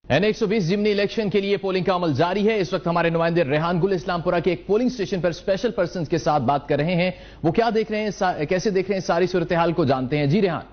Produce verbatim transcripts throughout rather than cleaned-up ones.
N एक सौ बीस जिमनी इलेक्शन के लिए पोलिंग का अमल जारी है। इस वक्त हमारे नुमाइंदे रेहान गुल इस्लामपुरा के एक पोलिंग स्टेशन पर स्पेशल पर्सन के साथ बात कर रहे हैं। वो क्या देख रहे हैं, कैसे देख रहे हैं, सारी सूरत हाल को जानते हैं। जी रेहान।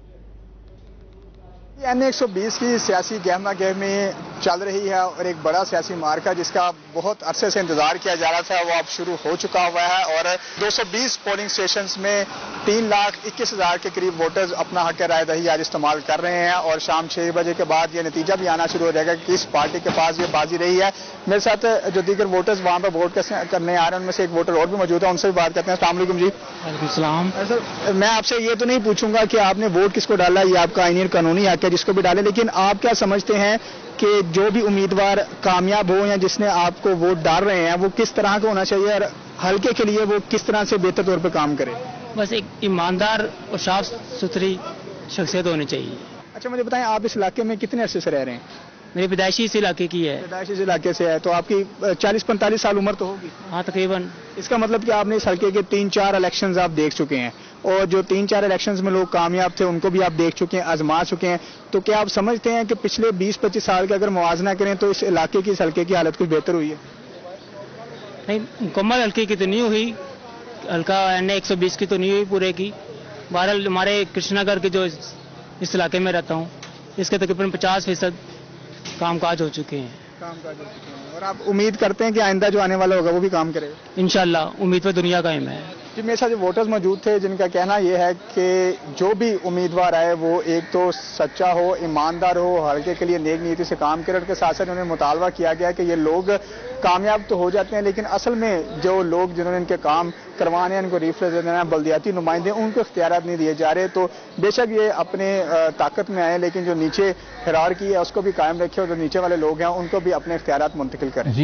एन एक सौ बीस की सियासी गहमा गहमी चल रही है और एक बड़ा सियासी मार्का जिसका बहुत अरसे से इंतजार किया जा रहा था वो अब शुरू हो चुका हुआ है और दो सौ बीस पोलिंग स्टेशंस में तीन लाख इक्कीस हजार के करीब वोटर्स अपना हक राय दही आज इस्तेमाल कर रहे हैं और शाम छह बजे के बाद ये नतीजा भी आना शुरू हो जाएगा कि किस पार्टी के पास ये बाजी रही है। मेरे साथ जो दीगर वोटर्स वहां पर वोट करने आ रहे हैं उनमें से एक वोटर और भी मौजूद है, उनसे भी बात करते हैं। अस्सलाम वालेकुम जी। सलाम। सर, मैं आपसे ये तो नहीं पूछूंगा कि आपने वोट किसको डाला, ये आपका आईनी और कानूनी हक है जिसको भी डाले, लेकिन आप क्या समझते हैं कि जो भी उम्मीदवार कामयाब हो या जिसने आपको वोट डाल रहे हैं वो किस तरह का होना चाहिए और हल्के के लिए वो किस तरह से बेहतर तौर पर काम करे? बस एक ईमानदार और साफ सुथरी शख्सियत होनी चाहिए। अच्छा, मुझे बताएं आप इस इलाके में कितने अरसे से रह रहे हैं? मेरी पैदाइशी इस इलाके की है। पैदाइशी इस इलाके से है तो आपकी चालीस पैंतालीस साल उम्र तो होगी? हाँ तकरीबन। इसका मतलब कि आपने इस हल्के के तीन चार इलेक्शंस आप देख चुके हैं और जो तीन चार इलेक्शंस में लोग कामयाब थे उनको भी आप देख चुके हैं, आजमा चुके हैं। तो क्या आप समझते हैं कि पिछले बीस पच्चीस साल का अगर मुआवजा करें तो इस इलाके की, इस हल्के की हालत कुछ बेहतर हुई है? नहीं, मुकम्मल हल्के की तो नहीं हुई, हल्का एन एक सौ बीस की तो नहीं हुई पूरे की। बहरहाल हमारे कृष्णनगर के जो इस इलाके में रहता हूँ इसके तकरीबन पचास फीसद काम काज हो चुके हैं। काम काज हो चुके हैं और आप उम्मीद करते हैं कि आइंदा जो आने वाला होगा वो भी काम करेगा? इंशाल्लाह, उम्मीद पर दुनिया कायम है। जी, मेरे साथ जो वोटर्स मौजूद थे जिनका कहना यह है कि जो भी उम्मीदवार आए वो एक तो सच्चा हो, ईमानदार हो, हल्के के लिए नेक नीति से काम करे। उनके साथ साथ उन्हें मुतालबा किया गया कि ये लोग कामयाब तो हो जाते हैं लेकिन असल में जो लोग जिन्होंने इनके काम करवाने हैं, इनको रिफरेंस देना है, बल्दियाती नुमाइंदे, उनको इख्तियारात नहीं दिए जा रहे। तो बेशक ये अपने ताकत में आए लेकिन जो नीचे हिरारकी है उसको भी कायम रखे और जो नीचे वाले लोग हैं उनको भी अपने इख्तियारात मुंतकिल करें।